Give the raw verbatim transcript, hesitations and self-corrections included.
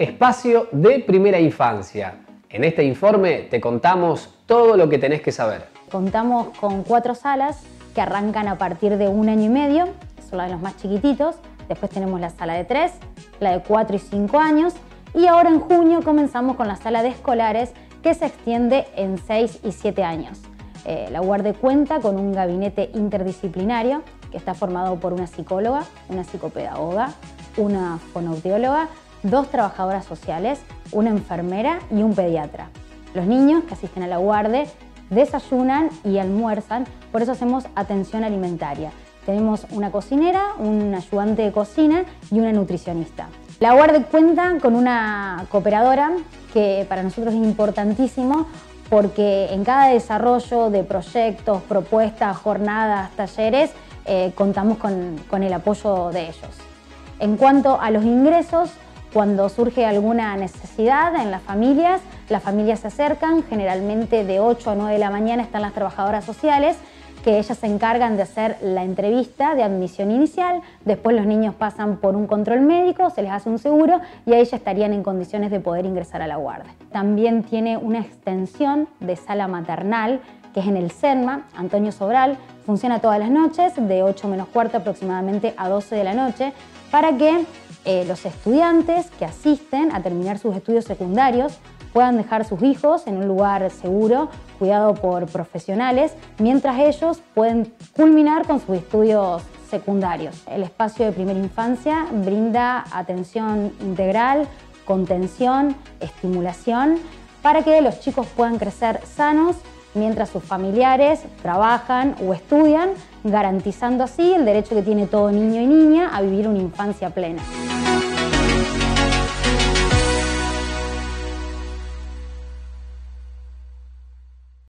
Espacio de Primera Infancia. En este informe te contamos todo lo que tenés que saber. Contamos con cuatro salas que arrancan a partir de un año y medio, son las de los más chiquititos. Después tenemos la sala de tres, la de cuatro y cinco años. Y ahora en junio comenzamos con la sala de escolares que se extiende en seis y siete años. Eh, la UARDE cuenta con un gabinete interdisciplinario que está formado por una psicóloga, una psicopedagoga, una fonoaudióloga, dos trabajadoras sociales, una enfermera y un pediatra. Los niños que asisten a la UARDE desayunan y almuerzan, por eso hacemos atención alimentaria. Tenemos una cocinera, un ayudante de cocina y una nutricionista. La UARDE cuenta con una cooperadora que para nosotros es importantísimo porque en cada desarrollo de proyectos, propuestas, jornadas, talleres, eh, contamos con, con el apoyo de ellos. En cuanto a los ingresos, cuando surge alguna necesidad en las familias, las familias se acercan, generalmente de ocho a nueve de la mañana están las trabajadoras sociales, que ellas se encargan de hacer la entrevista de admisión inicial, después los niños pasan por un control médico, se les hace un seguro y ahí ya estarían en condiciones de poder ingresar a la UARDE. También tiene una extensión de sala maternal, que es en el SEDMA, Antonio Sobral, funciona todas las noches, de ocho menos cuarto aproximadamente a doce de la noche, para que eh, los estudiantes que asisten a terminar sus estudios secundarios puedan dejar sus hijos en un lugar seguro, cuidado por profesionales, mientras ellos pueden culminar con sus estudios secundarios. El espacio de primera infancia brinda atención integral, contención, estimulación, para que los chicos puedan crecer sanos mientras sus familiares trabajan o estudian, garantizando así el derecho que tiene todo niño y niña a vivir una infancia plena.